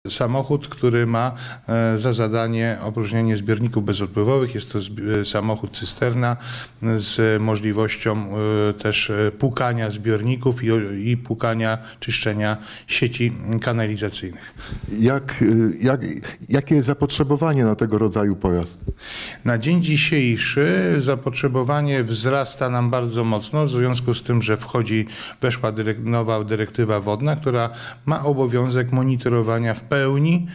Samochód, który ma za zadanie opróżnienie zbiorników bezodpływowych. Jest to samochód cysterna z możliwością też płukania zbiorników i płukania, czyszczenia sieci kanalizacyjnych. Jakie jest zapotrzebowanie na tego rodzaju pojazd? Na dzień dzisiejszy zapotrzebowanie wzrasta nam bardzo mocno w związku z tym, że weszła nowa dyrektywa wodna, która ma obowiązek monitorowania w pełni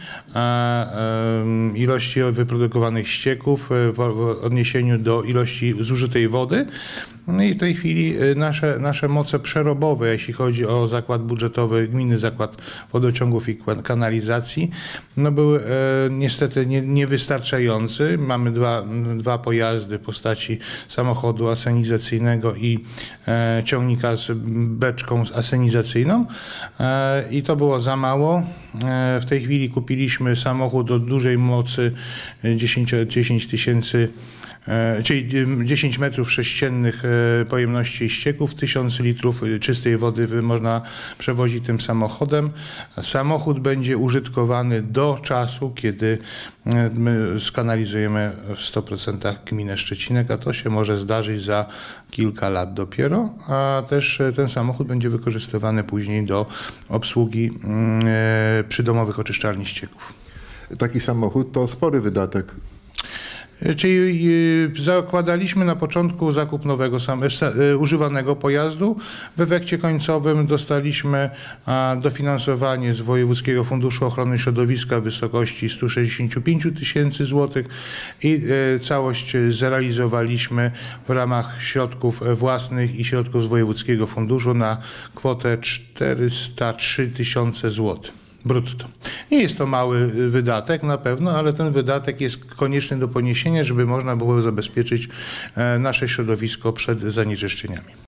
ilości wyprodukowanych ścieków w odniesieniu do ilości zużytej wody. No i w tej chwili nasze moce przerobowe, jeśli chodzi o zakład budżetowy, gminny zakład wodociągów i kanalizacji, no były niestety niewystarczający. Mamy dwa pojazdy w postaci samochodu asenizacyjnego i ciągnika z beczką asenizacyjną i to było za mało. W tej chwili kupiliśmy samochód o dużej mocy 10 tysięcy, czyli 10 metrów sześciennych pojemności ścieków, 1000 litrów czystej wody można przewozić tym samochodem. Samochód będzie użytkowany do czasu, kiedy my skanalizujemy w 100% gminę Szczecinek, a to się może zdarzyć za kilka lat dopiero, a też ten samochód będzie wykorzystywany później do obsługi przydomowych oczyszczalni ścieków. Taki samochód to spory wydatek. Czyli zakładaliśmy na początku zakup nowego używanego pojazdu. W efekcie końcowym dostaliśmy dofinansowanie z Wojewódzkiego Funduszu Ochrony Środowiska w wysokości 165 tysięcy złotych i całość zrealizowaliśmy w ramach środków własnych i środków z Wojewódzkiego Funduszu na kwotę 403 tysiące złotych brutto. Nie jest to mały wydatek na pewno, ale ten wydatek jest konieczny do poniesienia, żeby można było zabezpieczyć nasze środowisko przed zanieczyszczeniami.